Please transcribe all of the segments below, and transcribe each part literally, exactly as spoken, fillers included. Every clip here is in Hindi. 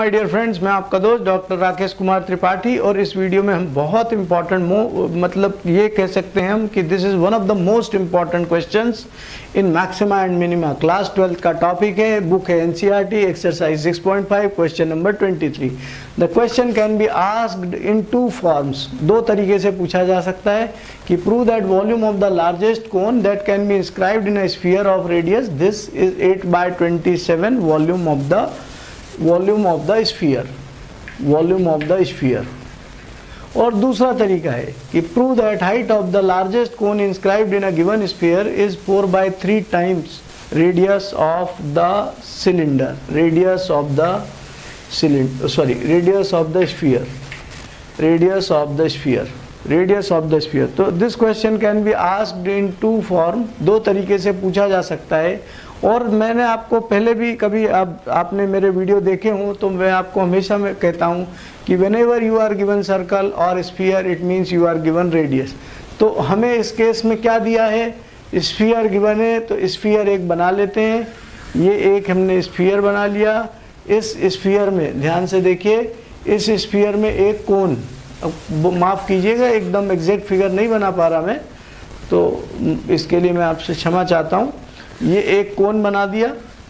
माय डियर फ्रेंड्स, मैं आपका दोस्त डॉक्टर राकेश कुमार त्रिपाठी और इस वीडियो में हम बहुत इंपॉर्टेंट मतलब ये कह सकते हैं हम कि this is one of the most important questions in maxima and minima. Class twelfth का टॉपिक है, बुक है NCERT, exercise six point five, question number twenty three. The question can be asked in two forms. दो तरीके से पूछा जा सकता है कि prove that volume of the largest cone that can be inscribed in a sphere of radius this is eight by twenty seven volume of the volume of the sphere volume of the sphere. और दूसरा तरीका है कि prove that height of the largest cone inscribed in a given sphere is four by three times radius of the cylinder radius of the cylinder sorry radius of the sphere radius of the sphere radius of the sphere. तो this question can be asked in two form. दो तरीके से पूछा जा सकता है। और मैंने आपको पहले भी कभी आप आपने मेरे वीडियो देखे हों तो मैं आपको हमेशा मैं कहता हूं कि whenever you are given circle और sphere it means you are given radius. तो हमें इस केस में क्या दिया है, स्फीयर गिवन है तो स्फीयर एक बना लेते हैं। ये एक हमने स्फीयर बना लिया। इस स्फीयर में ध्यान से देखिए, इस स्फीयर में एक कोन, माफ़ कीजिएगा एकदम एग्जैक्ट फिगर नहीं बना पा रहा मैं, तो इसके लिए मैं आपसे क्षमा चाहता हूँ। ये एक कोन बना दिया।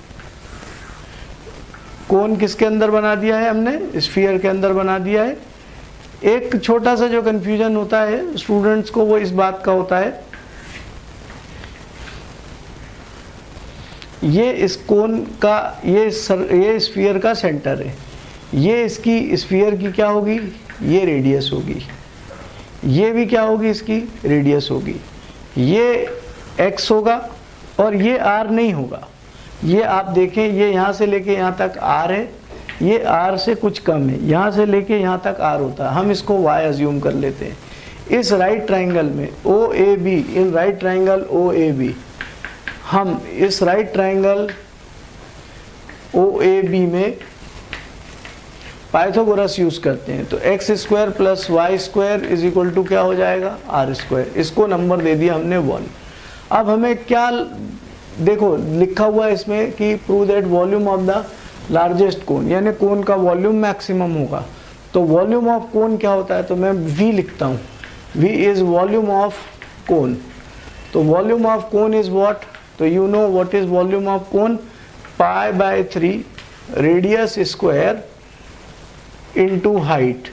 कोन किसके अंदर बना दिया है हमने, स्फीयर के अंदर बना दिया है। एक छोटा सा जो कंफ्यूजन होता है स्टूडेंट्स को वो इस बात का होता है, ये इस कोन का ये सर, ये स्फीयर का सेंटर है, ये इसकी स्फीयर की क्या होगी, ये रेडियस होगी, ये भी क्या होगी, इसकी रेडियस होगी। ये एक्स होगा और ये आर नहीं होगा। ये आप देखें, ये यहाँ से लेके यहाँ तक आर है, ये आर से कुछ कम है, यहाँ से लेके यहाँ तक आर होता है। हम इसको वाई अज्यूम कर लेते हैं। इस राइट ट्राइंगल में O A B, in right triangle O A B, हम इस right triangle O A B में पाइथागोरस यूज करते हैं। तो x square plus y square is equal to क्या हो जाएगा, आर स्क्वायर। इसको नंबर दे दिया हमने वन। अब हमें क्या देखो लिखा हुआ है इसमें कि prove that volume of the largest cone, यानी कोन का वॉल्यूम मैक्सिमम होगा। तो वॉल्यूम ऑफ कोन क्या होता है, तो मैं वी लिखता हूँ। V is volume of cone. तो volume of cone is what, तो you know what is volume of cone, pi by three radius square into height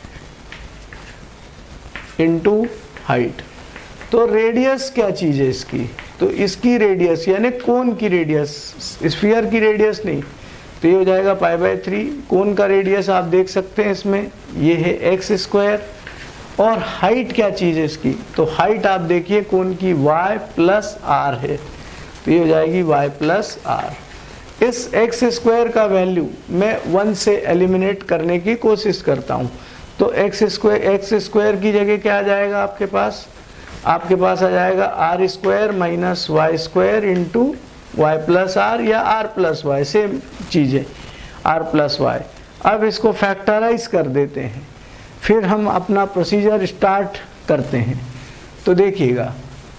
into height. तो रेडियस क्या चीज़ है इसकी, तो इसकी रेडियस यानी कोन की रेडियस, स्फीयर की रेडियस नहीं। तो ये हो जाएगा पाई बाय थ्री। कोन का रेडियस आप देख सकते हैं इसमें, ये है एक्स स्क्वायर। और हाइट क्या चीज़ है इसकी, तो हाइट आप देखिए कोन की y प्लस आर है, तो ये हो जाएगी y प्लस आर। इस एक्स स्क्वायर का वैल्यू मैं वन से एलिमिनेट करने की कोशिश करता हूँ। तो एक्स स्क्वायर एक्स स्क्वायर की जगह क्या आ जाएगा आपके पास, आपके पास आ जाएगा r square minus y square into y plus r या आर प्लस वाई, सेम चीज़ है, आर प्लस वाई। अब इसको फैक्टराइज कर देते हैं, फिर हम अपना प्रोसीजर स्टार्ट करते हैं। तो देखिएगा,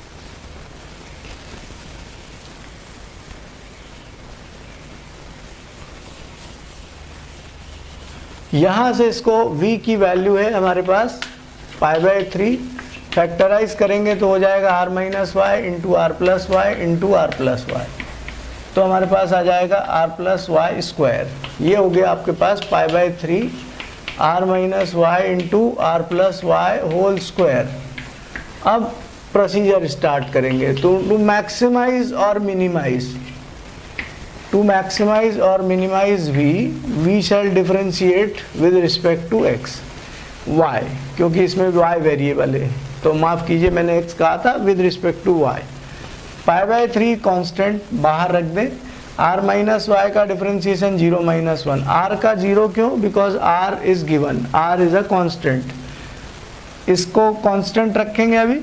यहाँ से इसको v की वैल्यू है हमारे पास पाई बाय थ्री, फैक्टराइज करेंगे तो हो जाएगा r minus y into r plus y into r plus y. तो हमारे पास आ जाएगा आर प्लस वाई स्क्वायर। ये हो गया आपके पास pi by three r minus y into r plus y whole square. अब प्रोसीजर स्टार्ट करेंगे। तो टू मैक्सिमाइज और मिनिमाइज टू मैक्सिमाइज और minimise v, v shall differentiate with respect to x, y, क्योंकि इसमें y वेरिएबल है तो माफ़ कीजिए मैंने x कहा था, with respect to y। Pi by three constant बाहर रख दें। r माइनस वाई का differentiation zero minus one. R का जीरो क्यों, because r is given, r is a constant. इसको कांस्टेंट रखेंगे अभी,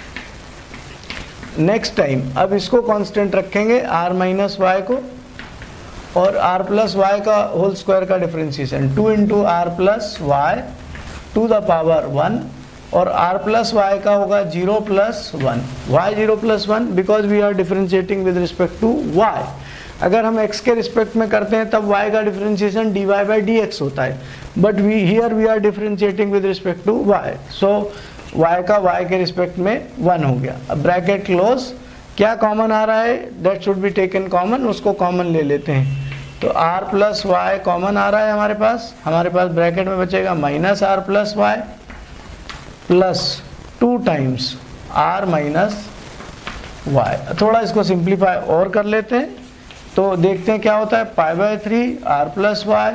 नेक्स्ट टाइम अब इसको कांस्टेंट रखेंगे r माइनस वाई को, और r प्लस वाई का होल स्क्वायर का differentiation two into r plus y to the power one, और r प्लस वाई का होगा zero plus one. Y zero plus one because we are differentiating with respect to y। अगर हम x के रिस्पेक्ट में करते हैं तब y का डिफरेंशिएशन dy बाई डी एक्स होता है, but we here we are differentiating with respect to y, so y का y के रिस्पेक्ट में वन हो गया। अब ब्रैकेट क्लोज, क्या कॉमन आ रहा है, that should be taken common, उसको कॉमन ले लेते हैं। तो r प्लस वाई कॉमन आ रहा है हमारे पास, हमारे पास ब्रैकेट में बचेगा minus r plus y plus two times r minus y. थोड़ा इसको सिंप्लीफाई और कर लेते हैं तो देखते हैं क्या होता है, pi by three r plus y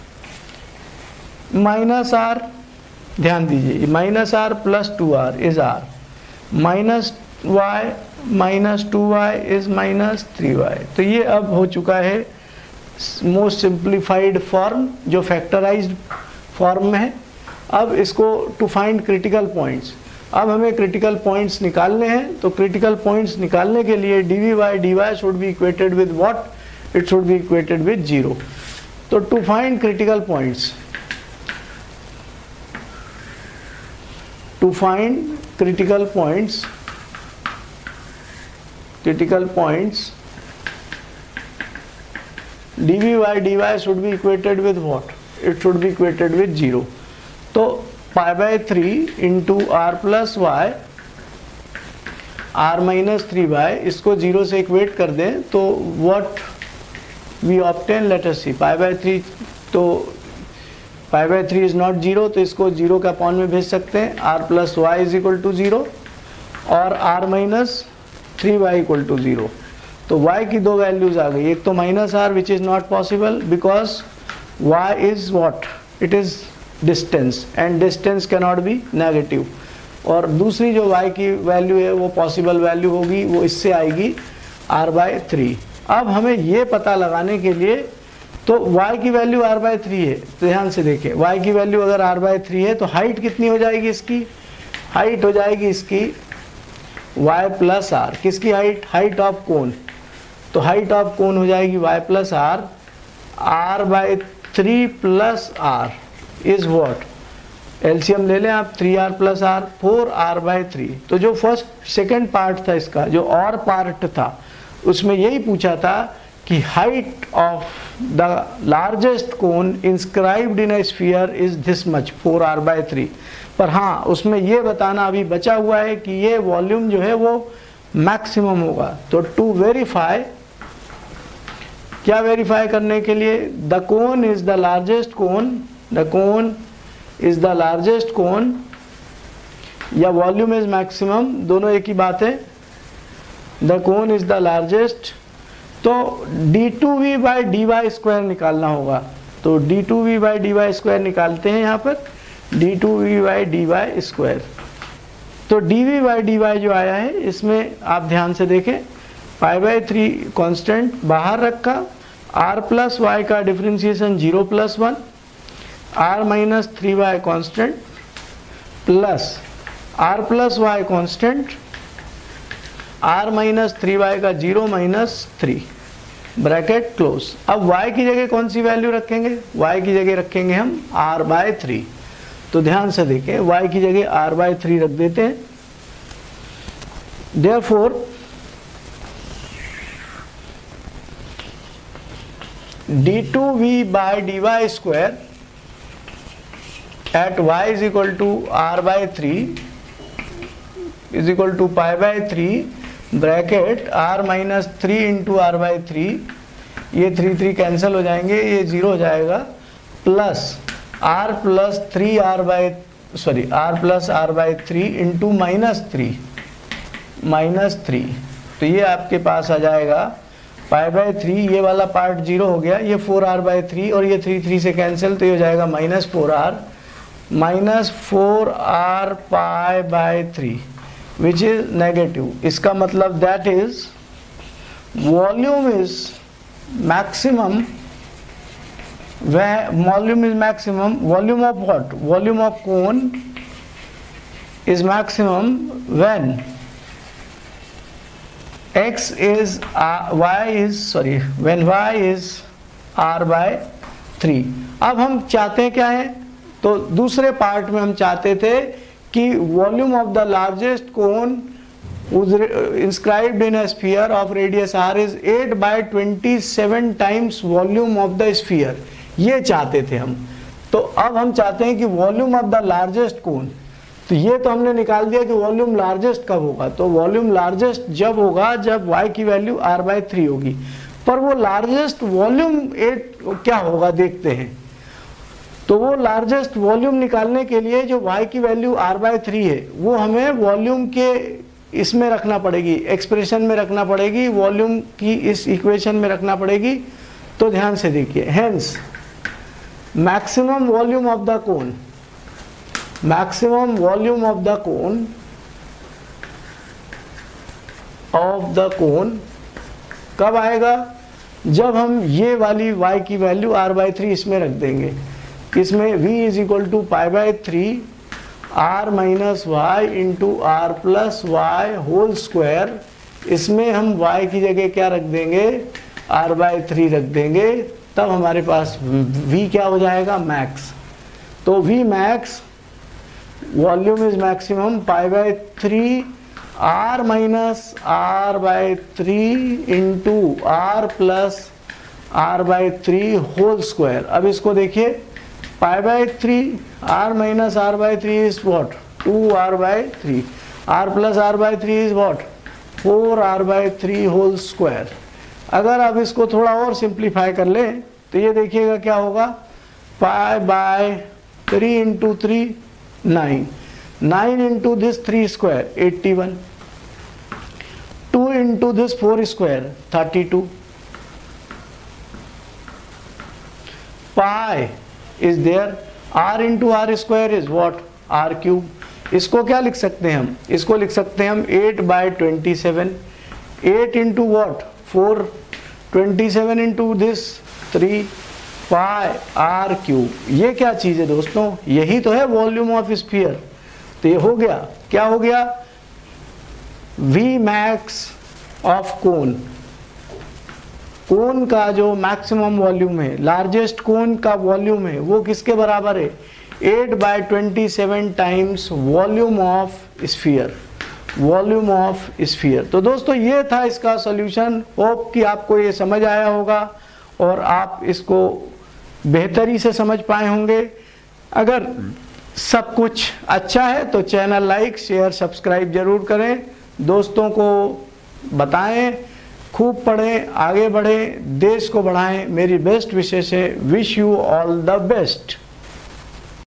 minus r, ध्यान दीजिए minus r plus two r is r, minus y minus two y is minus three y. तो ये अब हो चुका है मोस्ट सिंप्लीफाइड फॉर्म जो फैक्टराइज्ड फॉर्म में है। अब इसको टू फाइंड क्रिटिकल पॉइंट्स, अब हमें क्रिटिकल पॉइंट्स निकालने हैं। तो क्रिटिकल पॉइंट्स निकालने के लिए d v by d y should be equated with what, it should be equated with zero. तो to find critical points, to find critical points critical points dv by dy should be equated with what, it should be equated with zero। तो pi by three into r plus y r minus three y, इसको जीरो से इक्वेट कर दें तो what we obtain, let us see, pi by three, तो pi by three is not zero, तो इसको जीरो का अपॉन में भेज सकते हैं, r plus y is equal to zero और r minus थ्री वाई इक्वल टू जीरो। तो y की दो वैल्यूज आ गई, एक तो minus r which is not possible because y is what, it is distance and distance can not be negative, और दूसरी जो y की वैल्यू है वो पॉसिबल वैल्यू होगी, वो इससे आएगी r बाई थ्री। अब हमें ये पता लगाने के लिए, तो y की वैल्यू r बाई थ्री है, तो ध्यान से देखें y की वैल्यू अगर r बाई थ्री है तो हाइट कितनी हो जाएगी इसकी, हाइट हो जाएगी इसकी y प्लस आर, किसकी हाइट, हाइट ऑफ कोन, तो हाइट ऑफ कोन हो जाएगी y plus r, r by three plus r is what, LCM ले लें आप, three r plus r, four r by three. तो जो फर्स्ट सेकंड पार्ट था इसका, जो और पार्ट था उसमें यही पूछा था कि height of the largest cone inscribed in a sphere is this much, four r by three. पर हाँ उसमें ये बताना अभी बचा हुआ है कि ये वॉल्यूम जो है वो मैक्सिमम होगा। तो टू वेरीफाई, क्या वेरीफाई करने के लिए, the cone is the largest cone, the cone is the largest cone या वॉल्यूम इज मैक्सिमम, दोनों एक ही बात है, the cone is the largest. तो d two v by d y square निकालना होगा, तो d two v by d y square निकालते हैं यहाँ पर, d two v by d y square. तो d v by d y जो आया है इसमें आप ध्यान से देखें, पाई बाई थ्री कॉन्स्टेंट बाहर रखा, आर प्लस वाई का differentiation zero plus one, r minus three y constant plus r plus y constant, r minus three y का zero minus three, bracket close. अब y की जगह कौन सी वैल्यू रखेंगे, y की जगह रखेंगे हम r बाय थ्री। तो ध्यान से देखें y की जगह r बाय थ्री रख देते हैं, therefore d two v by d y square at y is equal to r by three is equal to pi by three, bracket r minus three into r by three, ये थ्री थ्री कैंसिल हो जाएंगे, ये जीरो हो जाएगा, plus r plus three r by sorry r plus r by three into minus three minus three. तो ये आपके पास आ जाएगा पाई बाई थ्री, ये वाला पार्ट जीरो हो गया, ये फोर आर बाई थ्री और ये थ्री थ्री से कैंसिल, तो ये हो जाएगा minus four r minus four r pi by three which is negative. इसका मतलब that is volume is maximum, वह volume is maximum, volume of what, volume of cone is maximum when x is r, y is sorry when y is r by three. अब हम चाहते हैं क्या है, तो दूसरे पार्ट में हम चाहते थे कि volume of the largest cone inscribed in a sphere of radius r is eight by twenty-seven times volume of the sphere। ये चाहते थे हम। तो अब हम चाहते हैं कि volume of the largest cone, तो ये तो हमने निकाल दिया कि वॉल्यूम लार्जेस्ट कब होगा। तो वॉल्यूम लार्जेस्ट जब होगा जब y की वैल्यू r बाई थ्री होगी। पर वो लार्जेस्ट वॉल्यूम एट क्या होगा देखते हैं। तो वो लार्जेस्ट वॉल्यूम निकालने के लिए जो y की वैल्यू r बाई थ्री है वो हमें वॉल्यूम के इसमें रखना पड़ेगी, एक्सप्रेशन में रखना पड़ेगी, वॉल्यूम की इस इक्वेशन में रखना पड़ेगी। तो ध्यान से देखिए, hence maximum volume of the cone, maximum volume of the cone of the cone कब आएगा, जब हम ये वाली y की वैल्यू r बाई थ्री इसमें रख देंगे। इसमें v is equal to pi by three r minus y into r plus y whole square. इसमें हम y की जगह क्या रख देंगे, r बाई थ्री रख देंगे। तब हमारे पास v क्या हो जाएगा, मैक्स। तो v max volume is maximum pi by three r minus r by three into r plus r by three whole square. अब इसको देखिए, pi by three r minus r by three is what, two r by three, r plus r by three is what, four r by three whole square. अगर आप इसको थोड़ा और सिंप्लीफाई कर ले तो ये देखिएगा क्या होगा, pi by three into three nine, nine into this three square eighty one, two into this four square thirty two, pi is there, r into r square is what, r cube. इसको क्या लिख सकते हैं हम, इसको लिख सकते हैं हम eight by twenty seven, eight into what four, twenty seven into this three, pi r cube. ये क्या चीज़ है दोस्तों, यही तो है वॉल्यूम ऑफ स्फीयर। तो ये हो गया, क्या हो गया, v max of cone, cone का जो मैक्सिमम वॉल्यूम है, लार्जेस्ट कोन का वॉल्यूम है वो किसके बराबर है, eight by twenty seven times volume of sphere, volume of sphere. तो दोस्तों ये था इसका सॉल्यूशन। होप कि आपको ये समझ आया होगा और आप इसको बेहतरी से समझ पाए होंगे। अगर सब कुछ अच्छा है तो चैनल लाइक शेयर सब्सक्राइब जरूर करें, दोस्तों को बताएं, खूब पढ़ें, आगे बढ़ें, देश को बढ़ाएं। मेरी बेस्ट विशेष है। Wish you all the best.